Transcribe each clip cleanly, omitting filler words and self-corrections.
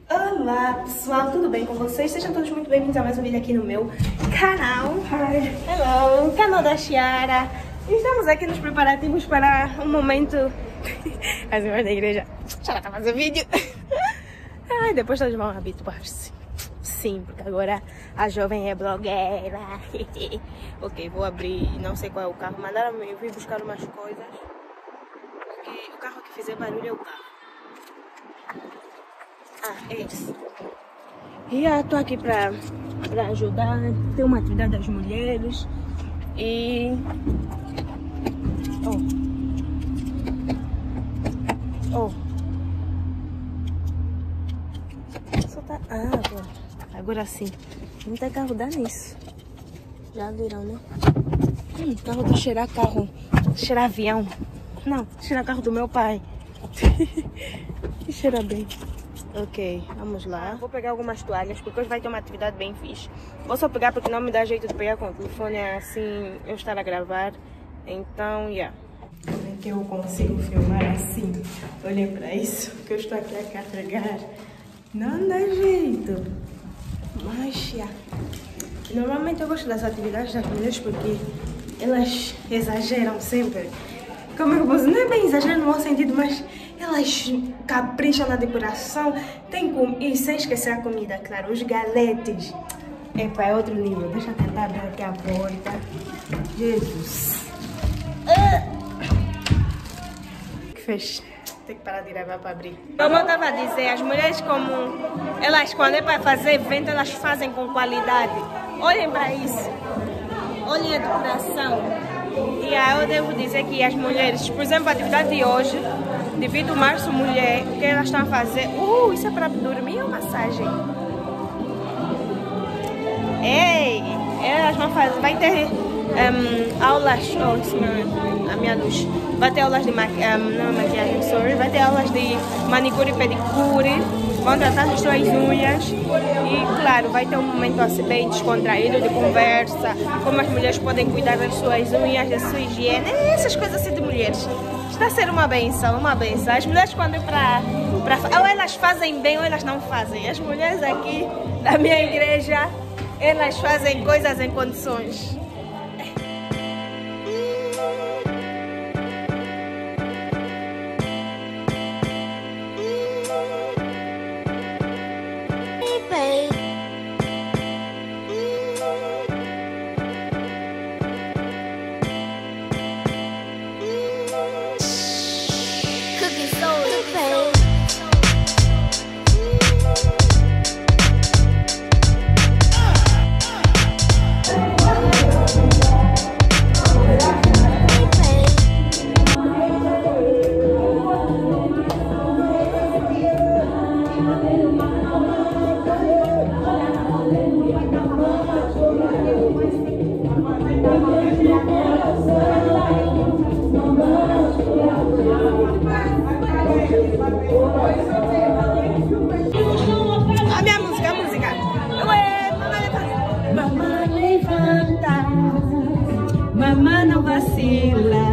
Olá pessoal, tudo bem com vocês? Sejam todos muito bem-vindos a mais um vídeo aqui no meu canal. Hi. Hello, canal da Chiara. Estamos aqui nos preparativos para um momento. As irmãs da igreja já tá fazendo vídeo. Ai, depois todos vão habituar-se. Sim, porque agora a jovem é blogueira. Ok, vou abrir, não sei qual é o carro. Mandaram-me vir buscar umas coisas. Porque o carro que fizer barulho é o carro. Ah, é isso. E eu tô aqui pra ajudar. Tem uma atividade das mulheres. E... Oh. Só tá... Ah, bom. Agora sim. Não tem carro dá nisso. Já viram, né? Carro do cheirar carro. Cheirar avião. Não, cheirar carro do meu pai. Que cheira bem. Ok, vamos lá. Vou pegar algumas toalhas, porque hoje vai ter uma atividade bem fixe. Vou só pegar porque não me dá jeito de pegar com o telefone assim, eu estar a gravar. Então, yeah. Como é que eu consigo filmar assim? Olhem para isso, que eu estou aqui a carregar. Não dá jeito. Mas, yeah. Normalmente eu gosto das atividades das mulheres porque elas exageram sempre. Como é que eu posso? Não é bem exagero no mau sentido, mas elas capricham na decoração. Tem e sem esquecer a comida, claro. Os galetes. Epa, é outro nível. Deixa eu tentar abrir aqui a porta. Jesus. O que fez? Tem que parar de gravar para abrir. Como eu estava a dizer, as mulheres como... Elas, quando é para fazer evento, elas fazem com qualidade. Olhem para isso. Olhem a decoração. E aí eu devo dizer que as mulheres, por exemplo, a atividade de hoje, devido ao Março Mulher, o que elas estão a fazer? Isso é para dormir ou massagem? Ei, elas vão fazer, vai ter aulas, a minha luz, vai ter aulas de maquiagem, sorry, vai ter aulas de manicure e pedicure, vão tratar as suas unhas e, claro, vai ter um momento assim bem descontraído de conversa, como as mulheres podem cuidar das suas unhas, da sua higiene, essas coisas assim de mulheres. Está a ser uma benção, uma benção. As mulheres quando é para ou elas fazem bem ou elas não fazem. As mulheres aqui da minha igreja, elas fazem coisas em condições. A minha música, Mamãe levanta, mamãe não vacila,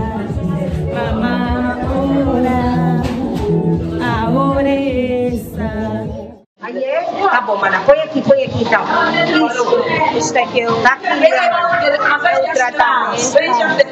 mamãe ora, a hora é essa. Aí é? Tá bom, mana. Põe aqui então. Isso. Isso daqui é o tratamento.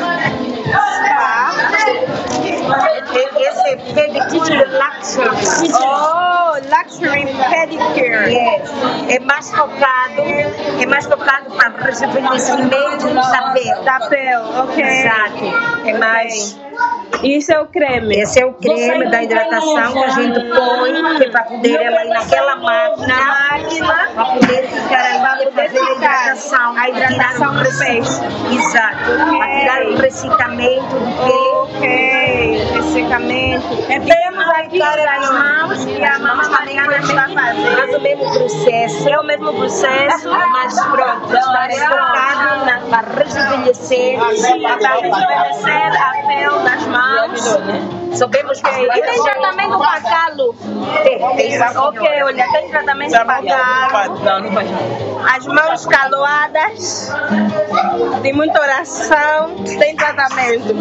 Esse é pedicure luxury. Oh, luxury pedicure. Yes. É mais focado para rejuvenescimento da pele. Ok. Exato. É mais... Isso é o creme. Esse é o creme da hidratação que a gente põe, que é para poder ela ir naquela máquina, para poder ficar ali, fazer a hidratação. A hidratação do peixe. Exato. Para tirar o ressecamento do pele. Ok, ressecamento. Temos aqui as mãos, e a mão também está fazendo. Faz o mesmo processo. É o mesmo processo, mas pronto, está focado para rejuvenescer. Para rejuvenescer a pele das mãos. Sabemos que e tem tratamento para calo. Tem, ok, olha, tem tratamento para calo. As mãos caloadas, de muita oração, tem tratamento.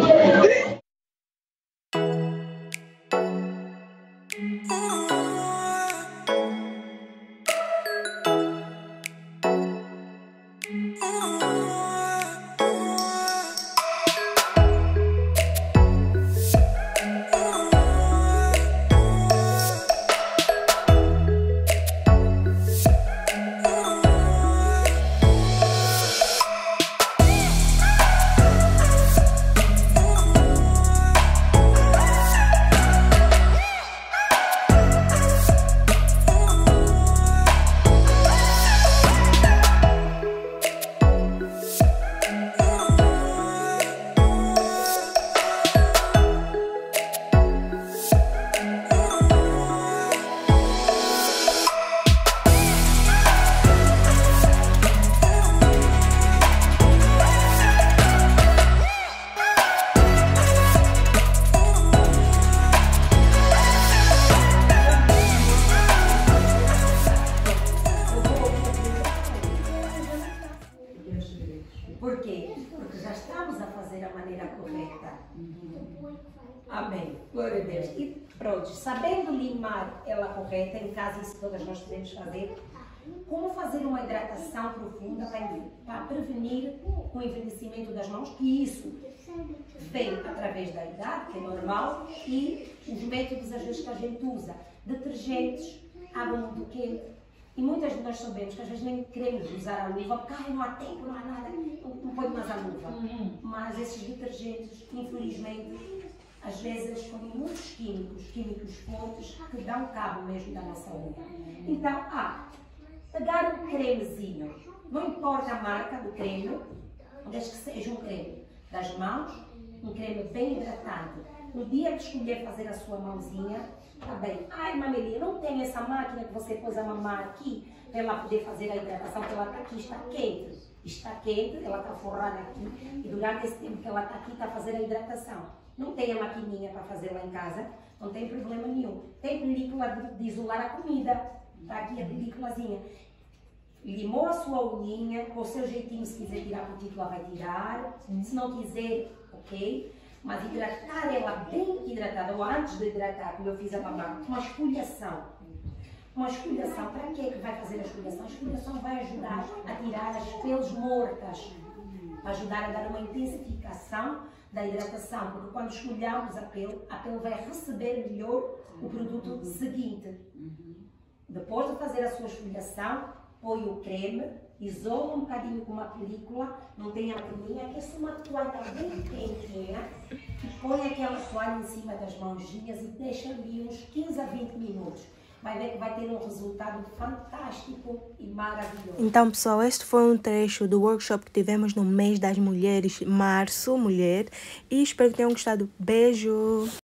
Amém. Glória a Deus. E pronto, sabendo limar ela correta, em casa isso todas nós podemos fazer. Como fazer uma hidratação profunda para prevenir o envelhecimento das mãos, que isso vem através da idade, que é normal, e os métodos às vezes que a gente usa, detergentes, água muito quente. E muitas de nós sabemos que às vezes nem queremos usar a luva, porque não há tempo, não há nada, não pode mais a luva. Mas esses detergentes, infelizmente, às vezes contêm muitos químicos fortes, que dão cabo mesmo da nossa unha. Então, pegar um cremezinho, não importa a marca do creme, desde que seja um creme das mãos, um creme bem hidratante. No dia que escolher fazer a sua mãozinha, tá bem. Ai, Mamelinha, não tem essa máquina que você pôs a mamar aqui, para ela poder fazer a hidratação, porque ela está aqui, está quente. Está quente, ela está forrada aqui, e durante esse tempo que ela está aqui, está a fazer a hidratação. Não tem a maquininha para fazer lá em casa, não tem problema nenhum. Tem película de isolar a comida, está aqui a películazinha. Limou a sua unhinha, com o seu jeitinho, se quiser tirar a cutícula vai tirar, se não quiser, ok. Mas hidratar ela bem hidratada, ou antes de hidratar, como eu fiz a mamar, uma esfoliação. Uma esfoliação, para que é que vai fazer a esfoliação? A esfoliação vai ajudar a tirar as peles mortas, vai ajudar a dar uma intensificação da hidratação, porque quando esfoliamos a pele vai receber melhor o produto seguinte. Depois de fazer a sua esfoliação, põe o creme, isola um bocadinho com uma película, não tem a maquininha, que é só uma toalha bem quentinha, e põe aquela toalha em cima das mãozinhas e deixa ali uns 15 a 20 minutos. Vai ver que vai ter um resultado fantástico e maravilhoso. Então, pessoal, este foi um trecho do workshop que tivemos no mês das mulheres, março, mulher, e espero que tenham gostado. Beijo!